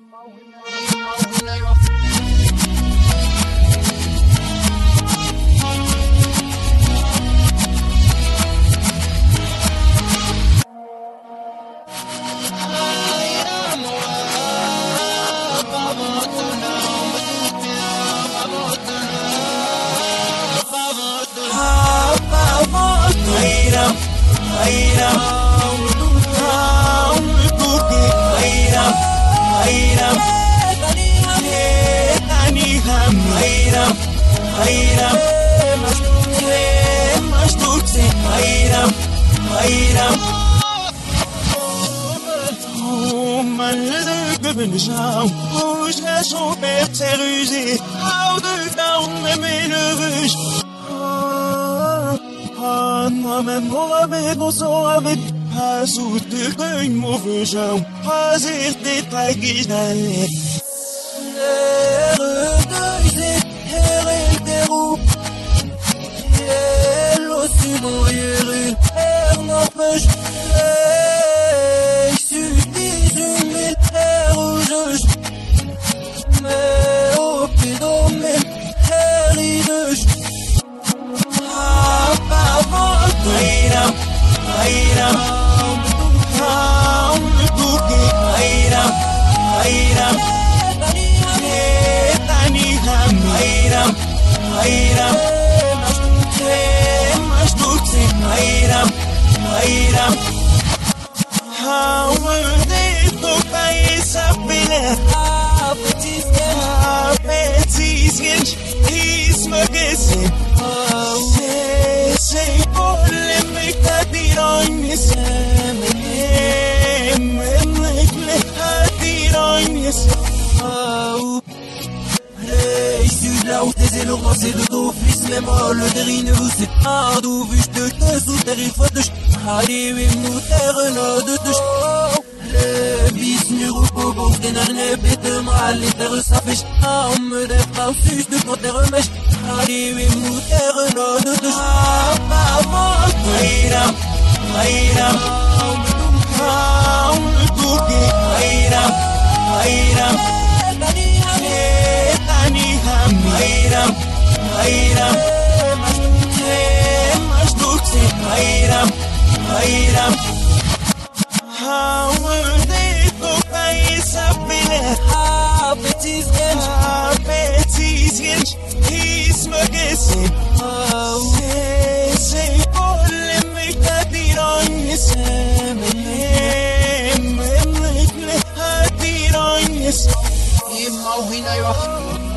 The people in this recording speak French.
Son père s'est rusé, au-dedans de mes levées. Moi-même, moi-même, on s'en avait pas sous de qu'un mauvais genre, pas des tailles d'aller. C'est de ton fils, mais moi le derine vous c'est hard ou vu je te sous terre fois de allez oui nous terre no de le bis numéro bobo des narnes bête mal les terres ça fait me des pas sus de ton terre mèche allez oui nous terre no de Imagina yo